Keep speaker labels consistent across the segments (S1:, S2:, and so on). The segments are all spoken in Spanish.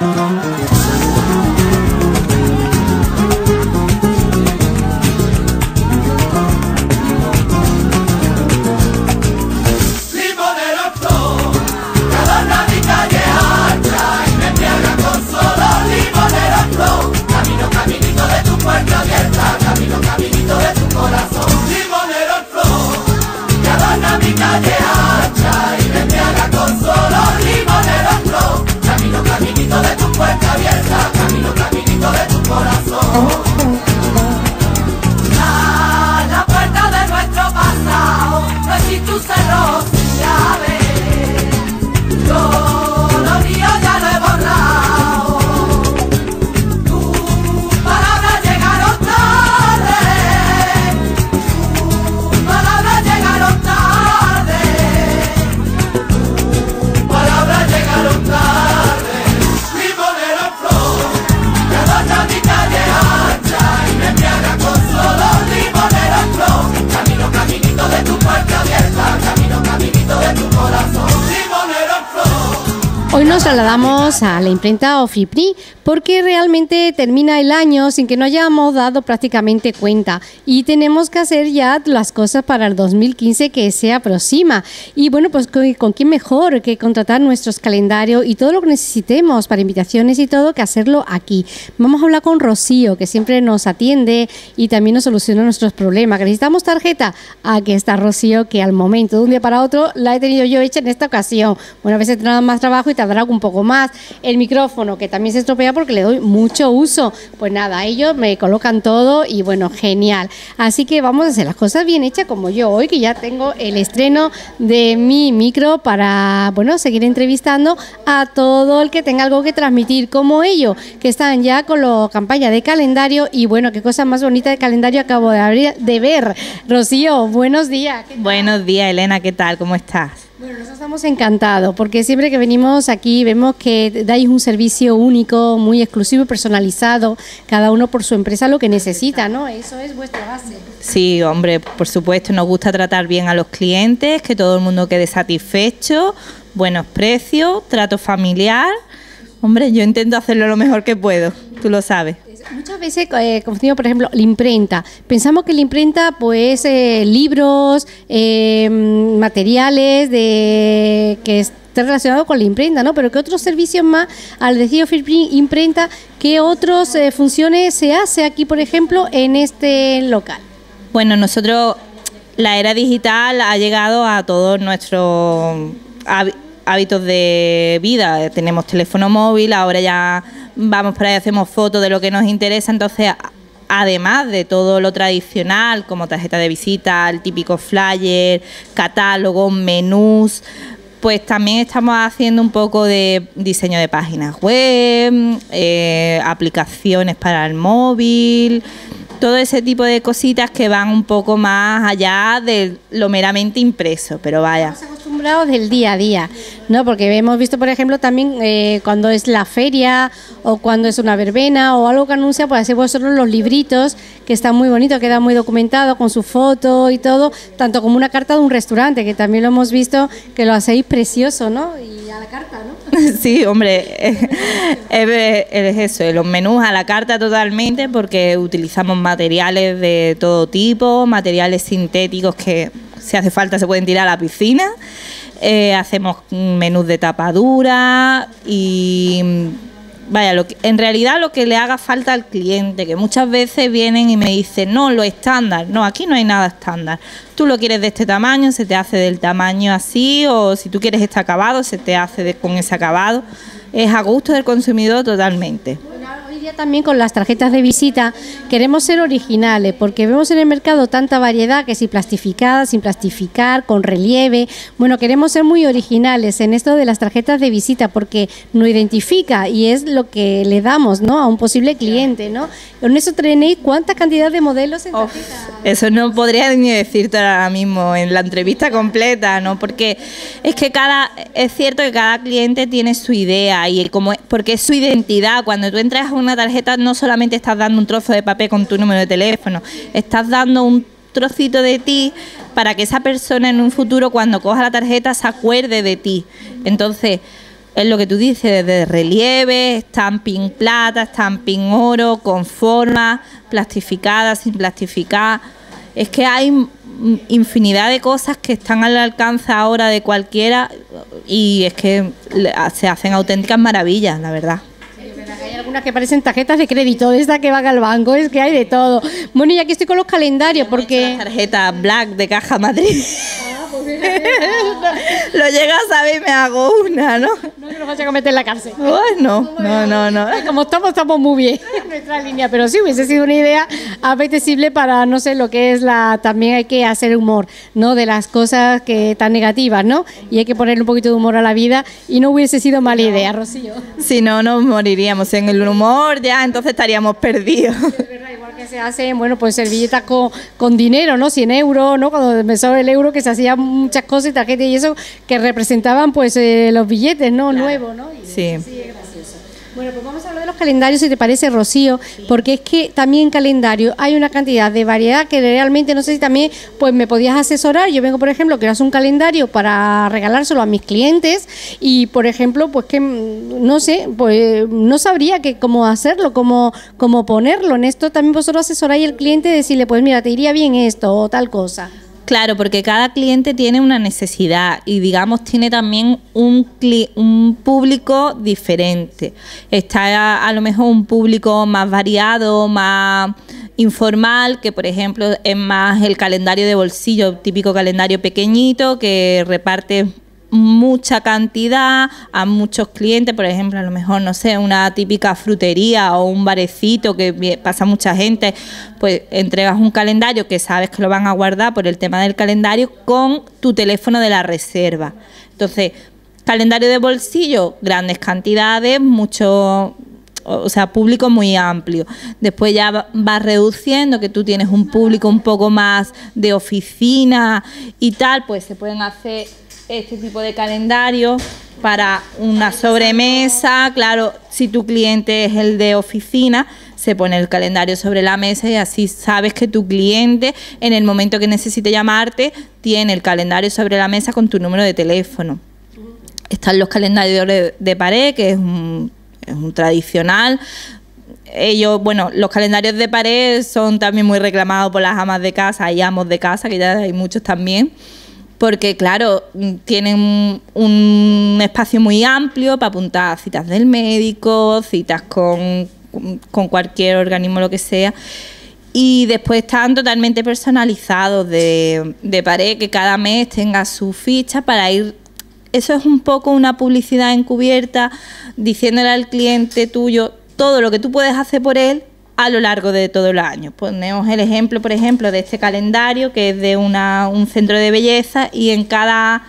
S1: Hoy nos trasladamos a la imprenta Ofipri porque realmente termina el año sin que no hayamos dado prácticamente cuenta y tenemos que hacer ya las cosas para el 2015 que se aproxima. Y bueno, pues con quién mejor que contratar nuestros calendarios y todo lo que necesitemos para invitaciones y todo que hacerlo aquí. Vamos a hablar con Rocío, que siempre nos atiende y también nos soluciona nuestros problemas. ¿Que necesitamos tarjeta? Aquí está Rocío, que al momento, de un día para otro, la he tenido yo hecha en esta ocasión. Bueno, a veces tendrá más trabajo y tardará un poco más. El micrófono, que también se estropea porque le doy mucho uso. Pues nada, ellos me colocan todo y bueno, genial. Así que vamos a hacer las cosas bien hechas como yo hoy, que ya tengo el estreno de mi micro para, bueno, seguir entrevistando a todo el que tenga algo que transmitir como ellos, que están ya con la campaña de calendario y bueno, qué cosa más bonita de calendario acabo de ver. Rocío, buenos días.
S2: Buenos días, Elena, ¿qué tal? ¿Cómo estás?
S1: Bueno, nosotros estamos encantados porque siempre que venimos aquí vemos que dais un servicio único, muy exclusivo y personalizado, cada uno por su empresa lo que necesita, ¿no? Eso es vuestra base.
S2: Sí, hombre, por supuesto, nos gusta tratar bien a los clientes, que todo el mundo quede satisfecho, buenos precios, trato familiar. Hombre, yo intento hacerlo lo mejor que puedo, tú lo sabes.
S1: Muchas veces, como digo, por ejemplo, la imprenta. Pensamos que la imprenta, pues, libros, materiales que estén relacionados con la imprenta, ¿no? Pero ¿qué otros servicios más, al decir Ofipri imprenta, qué otras funciones se hace aquí, por ejemplo, en este local?
S2: Bueno, nosotros, la era digital ha llegado a todos nuestros hábitos de vida. Tenemos teléfono móvil, ahora ya vamos por ahí, hacemos fotos de lo que nos interesa, entonces además de todo lo tradicional como tarjeta de visita, el típico flyer, catálogo, menús, pues también estamos haciendo un poco de diseño de páginas web, aplicaciones para el móvil, todo ese tipo de cositas que van un poco más allá de lo meramente impreso, pero vaya.
S1: Estamos acostumbrados del día a día, ¿no? Porque hemos visto, por ejemplo, también cuando es la feria o cuando es una verbena o algo que anuncia, pues hacéis vosotros los libritos, que están muy bonitos, queda muy documentado con su foto y todo, tanto como una carta de un restaurante, que también lo hemos visto, que lo hacéis precioso, ¿no? Y a la carta, ¿no?
S2: Sí, hombre, es eso, los menús a la carta totalmente, porque utilizamos materiales de todo tipo, materiales sintéticos que si hace falta se pueden tirar a la piscina, hacemos menús de tapadura y vaya, en realidad lo que le haga falta al cliente, que muchas veces vienen y me dicen, no, lo estándar, no, aquí no hay nada estándar, tú lo quieres de este tamaño, se te hace del tamaño así, o si tú quieres este acabado, se te hace con ese acabado, es a gusto del consumidor totalmente.
S1: Hoy día también con las tarjetas de visita queremos ser originales porque vemos en el mercado tanta variedad, que si plastificada, sin plastificar, con relieve. Bueno, queremos ser muy originales en esto de las tarjetas de visita porque nos identifica y es lo que le damos, ¿no?, a un posible cliente, ¿no? Con eso tenéis ¿cuánta cantidad de modelos en tarjeta?
S2: Eso no podría ni decirte ahora mismo en la entrevista completa, ¿no? Porque es que es cierto que cada cliente tiene su idea y porque es su identidad. Cuando tú entras a una tarjeta no solamente estás dando un trozo de papel con tu número de teléfono, estás dando un trocito de ti para que esa persona en un futuro cuando coja la tarjeta se acuerde de ti. Entonces, es lo que tú dices, de relieve, stamping plata, stamping oro, con forma, plastificada, sin plastificar. Es que hay infinidad de cosas que están al alcance ahora de cualquiera y es que se hacen auténticas maravillas, la verdad.
S1: Hay algunas que parecen tarjetas de crédito, de esta que van al banco, es que hay de todo. Bueno, y aquí estoy con los calendarios porque...
S2: La tarjeta Black de Caja Madrid. Lo llegas a saber y me hago una, ¿no?
S1: No se nos vaya a meter en la cárcel.
S2: Bueno, no.
S1: Como estamos muy bien en nuestra línea, pero sí hubiese sido una idea apetecible para, no sé, lo que es también hay que hacer humor, ¿no? De las cosas que tan negativas, ¿no? Y hay que ponerle un poquito de humor a la vida y no hubiese sido mala idea, Rocío.
S2: Si no, nos moriríamos en el humor ya, entonces estaríamos perdidos.
S1: Es verdad, igual que se hacen, bueno, pues servilletas con dinero, ¿no? 100 euros, ¿no? Cuando empezó el euro, que se hacían muchas cosas y tarjetas y eso, que representaban, pues, los billetes, ¿no? Claro. Nuevos, ¿no? Y
S2: sí.
S1: Es gracioso. Bueno, pues vamos a hablar de los calendarios, si te parece, Rocío, porque es que también en calendario hay una cantidad de variedad que realmente no sé si también pues me podías asesorar. Yo vengo, por ejemplo, quiero hacer un calendario para regalárselo a mis clientes y, por ejemplo, pues que no sé, pues no sabría cómo hacerlo, cómo ponerlo. En esto también vosotros asesoráis al cliente, decirle, pues mira, te iría bien esto o tal cosa.
S2: Claro, porque cada cliente tiene una necesidad y, digamos, tiene también un público diferente. Está a lo mejor un público más variado, más informal, que por ejemplo es más el calendario de bolsillo, típico calendario pequeñito que reparte mucha cantidad a muchos clientes, por ejemplo, a lo mejor, no sé, una típica frutería o un barecito que pasa mucha gente, pues entregas un calendario que sabes que lo van a guardar por el tema del calendario con tu teléfono de la reserva. Entonces, calendario de bolsillo, grandes cantidades, mucho, o sea, público muy amplio. Después ya vas reduciendo, que tú tienes un público un poco más de oficina y tal, pues se pueden hacer este tipo de calendario para una sobremesa. Claro, si tu cliente es el de oficina, se pone el calendario sobre la mesa y así sabes que tu cliente, en el momento que necesite llamarte, tiene el calendario sobre la mesa con tu número de teléfono. Están los calendarios de pared, que es un tradicional. Bueno, los calendarios de pared son también muy reclamados por las amas de casa y amos de casa, que ya hay muchos también. Porque, claro, tienen un espacio muy amplio para apuntar citas del médico, citas con cualquier organismo, lo que sea. Y después están totalmente personalizados de pared, que cada mes tenga su ficha para ir. Eso es un poco una publicidad encubierta, diciéndole al cliente tuyo todo lo que tú puedes hacer por él a lo largo de todo el año. Ponemos el ejemplo, por ejemplo, de este calendario que es de un centro de belleza y en cada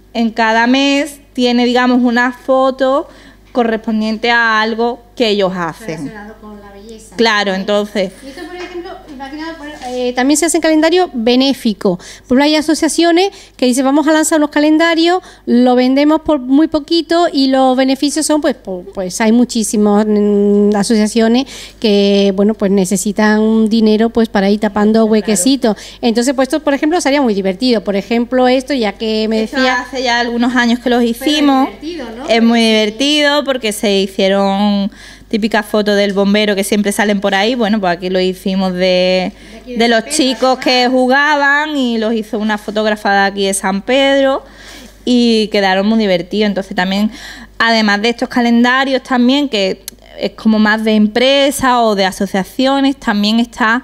S2: mes tiene, digamos, una foto correspondiente a algo que ellos hacen.
S1: Relacionado con la belleza.
S2: Claro, entonces...
S1: Y esto, por ejemplo, también se hace calendario benéfico. Por hay asociaciones que dicen, vamos a lanzar unos calendarios, lo vendemos por muy poquito y los beneficios son, pues hay muchísimas asociaciones que, bueno, pues necesitan dinero pues para ir tapando huequecitos. Claro. Entonces, pues esto, por ejemplo, sería muy divertido. Por ejemplo, esto, ya que me decía...
S2: Hace ya algunos años que los hicimos.
S1: Es divertido, ¿no?
S2: Es muy divertido porque se hicieron típicas fotos del bombero que siempre salen por ahí. Bueno, pues aquí lo hicimos de los chicos que jugaban y los hizo una fotógrafa de aquí de San Pedro y quedaron muy divertidos. Entonces también, además de estos calendarios también, que es como más de empresas o de asociaciones, también está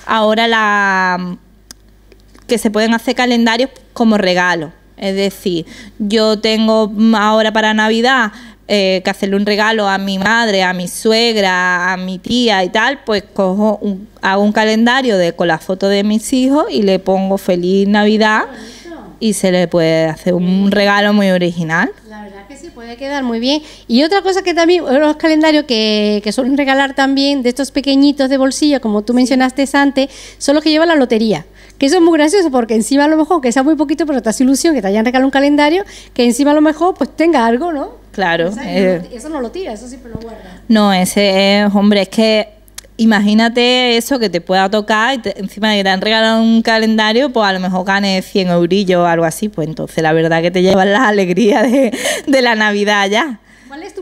S2: ahora que se pueden hacer calendarios como regalo. Es decir, yo tengo ahora para Navidad que hacerle un regalo a mi madre, a mi suegra, a mi tía y tal, pues hago un calendario con la foto de mis hijos y le pongo Feliz Navidad y se le puede hacer un regalo muy original.
S1: La verdad que sí, puede quedar muy bien. Y otra cosa que también, los calendarios que suelen regalar también de estos pequeñitos de bolsillo, como tú mencionaste antes, son los que llevan la lotería. Que eso es muy gracioso porque encima a lo mejor, que sea muy poquito, pero te hace ilusión que te hayan regalado un calendario, que encima a lo mejor pues tenga algo, ¿no?
S2: Claro.
S1: Eso no lo tira, eso siempre lo guarda.
S2: No, ese es, hombre, es que imagínate eso que te pueda tocar y encima de que te han regalado un calendario, pues a lo mejor ganes 100 eurillos o algo así, pues entonces la verdad que te llevas la alegría de la Navidad ya.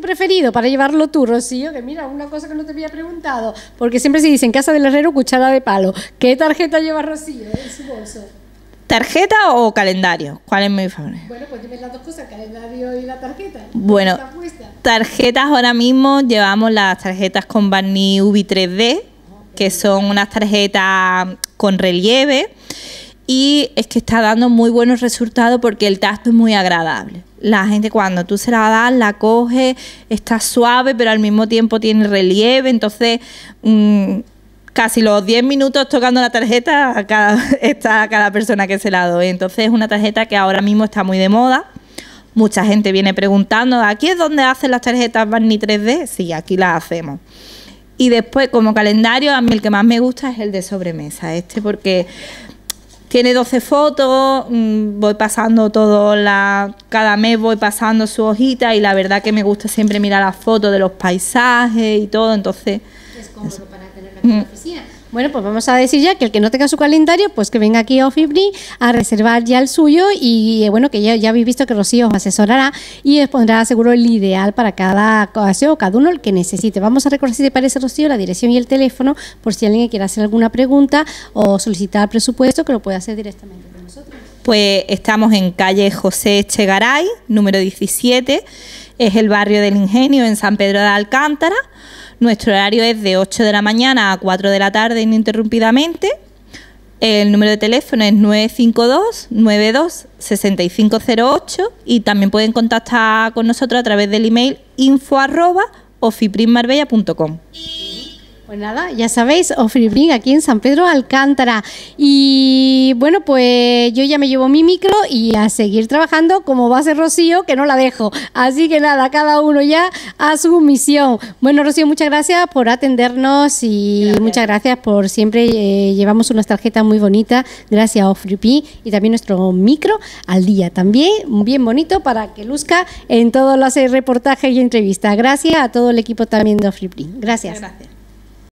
S1: preferido para llevarlo tú, Rocío? Que mira, una cosa que no te había preguntado, porque siempre se dice en casa del herrero cuchara de palo. ¿Qué tarjeta lleva Rocío en su bolso?
S2: ¿Tarjeta o calendario? ¿Cuál es mi favorito?
S1: Bueno, pues dime las dos cosas, el calendario y la tarjeta.
S2: Bueno, tarjetas ahora mismo llevamos las tarjetas con barniz UV 3D, que son unas tarjetas con relieve, y es que está dando muy buenos resultados porque el tacto es muy agradable. La gente cuando tú se la das, la coge, está suave, pero al mismo tiempo tiene relieve, entonces casi los 10 minutos tocando la tarjeta está cada persona que se la doy. Entonces es una tarjeta que ahora mismo está muy de moda. Mucha gente viene preguntando, ¿aquí es donde hacen las tarjetas barniz 3D? Sí, aquí las hacemos. Y después, como calendario, a mí el que más me gusta es el de sobremesa, porque tiene 12 fotos, voy pasando cada mes voy pasando su hojita y la verdad que me gusta siempre mirar las fotos de los paisajes y todo, entonces...
S1: Es cómodo para tenerlo en la oficina. Bueno, pues vamos a decir ya que el que no tenga su calendario, pues que venga aquí a Ofibri a reservar ya el suyo y bueno, que ya habéis visto que Rocío os asesorará y os pondrá seguro el ideal para cada ocasión o cada uno el que necesite. Vamos a recordar, si te parece, Rocío, la dirección y el teléfono por si alguien quiere hacer alguna pregunta o solicitar presupuesto, que lo puede hacer directamente con nosotros.
S2: Pues estamos en calle José Echegaray, número 17, es el barrio del Ingenio en San Pedro de Alcántara. Nuestro horario es de 8 de la mañana a 4 de la tarde ininterrumpidamente. El número de teléfono es 952-92-6508 y también pueden contactar con nosotros a través del email info@ofiprinmarbella.com.
S1: Pues nada, ya sabéis, Ofibri aquí en San Pedro Alcántara. Y bueno, pues yo ya me llevo mi micro y a seguir trabajando como va a ser Rocío, que no la dejo. Así que nada, cada uno ya a su misión. Bueno, Rocío, muchas gracias por atendernos y muchas gracias por siempre llevamos unas tarjetas muy bonitas. Gracias a Ofibri y también nuestro micro al día. También bien bonito para que luzca en todos los reportajes y entrevistas. Gracias a todo el equipo también de Ofibri. Gracias.
S2: Gracias.